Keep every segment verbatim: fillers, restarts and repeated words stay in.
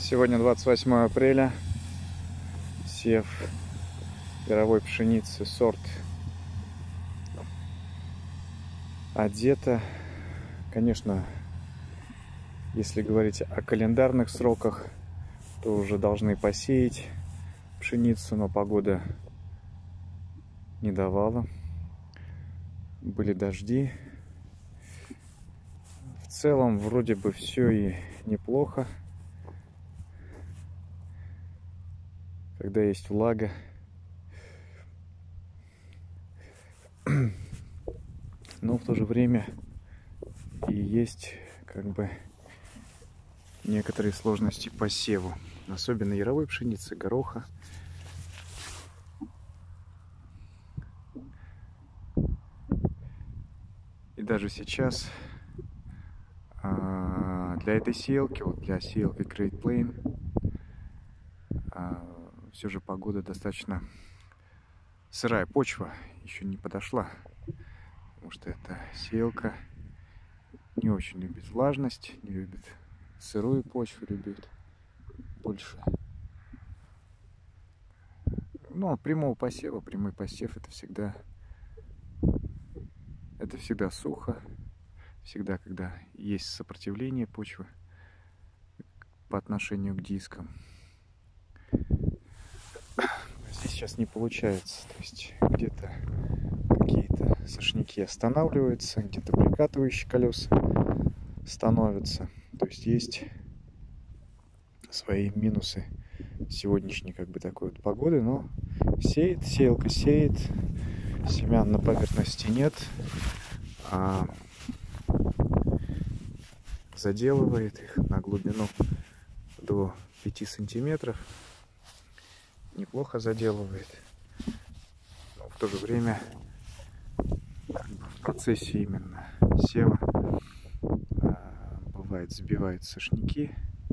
Сегодня двадцать восьмое апреля. Сев яровой пшеницы сорт Одета. Конечно, если говорить о календарных сроках, то уже должны посеять пшеницу, но погода не давала. Были дожди. В целом вроде бы все и неплохо, когда есть влага. Но в то же время и есть как бы некоторые сложности по севу, особенно яровой пшеницы, гороха. И даже сейчас для этой сеялки, вот для сеялки Great Plain, все же погода достаточно сырая, почва еще не подошла, потому что эта сеялка не очень любит влажность, не любит сырую почву, любит больше. Ну, прямого посева, прямой посев это всегда, это всегда сухо, всегда, когда есть сопротивление почвы по отношению к дискам. Здесь сейчас не получается, то есть где-то какие-то сошники останавливаются, где-то прикатывающие колеса становятся. То есть есть свои минусы сегодняшней как бы такой вот погоды, но сеет, сеялка сеет, семян на поверхности нет, а заделывает их на глубину до пяти сантиметров. Неплохо заделывает, но в то же время как бы в процессе именно сева а, бывает сбивают сошники,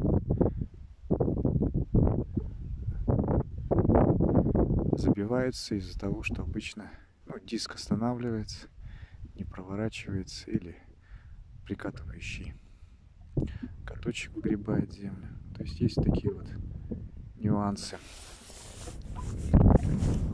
забиваются из-за того, что обычно ну, диск останавливается, не проворачивается, или прикатывающий каточек выгребает землю. То есть есть такие вот нюансы.